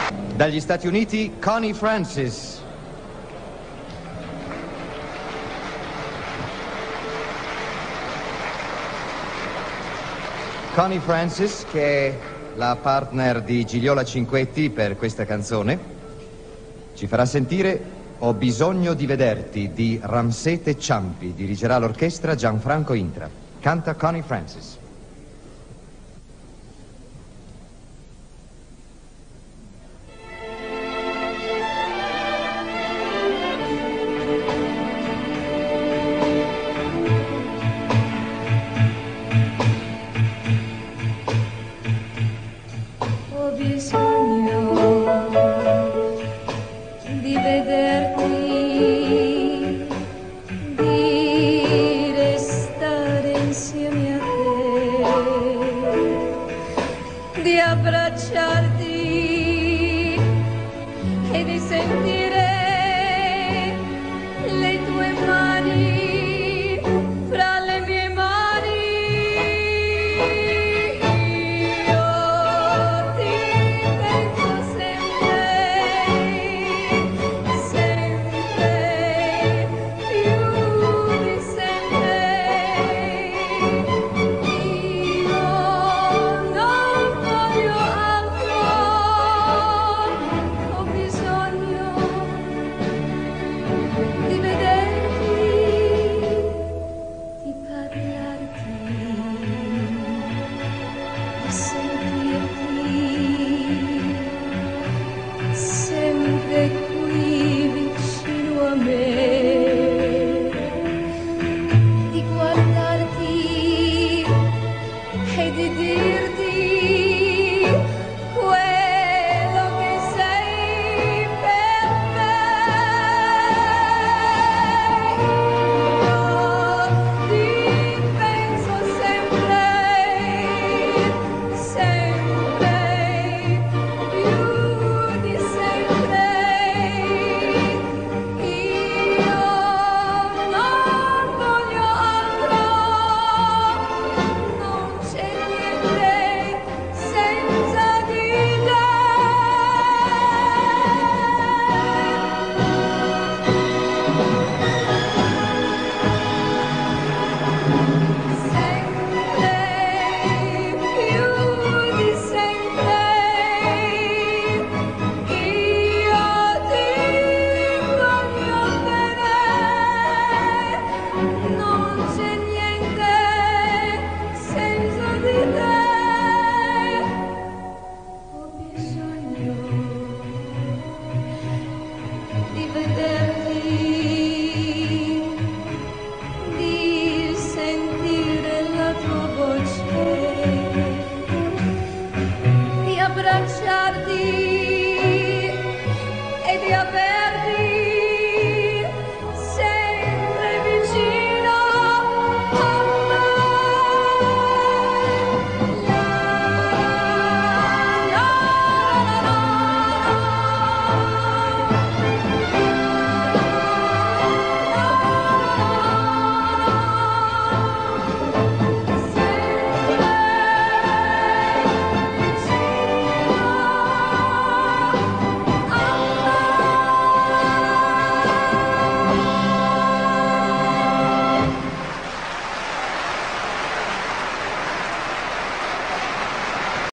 Dagli Stati Uniti, Connie Francis. Connie Francis, che è la partner di Gigliola Cinquetti per questa canzone, ci farà sentire Ho bisogno di vederti di Ramsete Ciampi. Dirigerà l'orchestra Gianfranco Intra. Canta Connie Francis. Ho bisogno di vederti, di restare insieme a te, di abbracciarti e di sentire le tue mani fra le mie mani. Io ti penso sempre, sempre, più di sempre. Io non voglio altro, ho bisogno di vederti, di parlarti, di sentirti, sempre qui vicino a me, di guardarti e di dirti quello che sei per me. Io ti penso sempre, sempre, più di sempre. Io non voglio altro, non c'è niente senza di te. Sempre, più di sempre. Io ti voglio bene, non c'è niente senza di te. Ho bisogno di vederti, di sentire la tua voce, di abbracciarti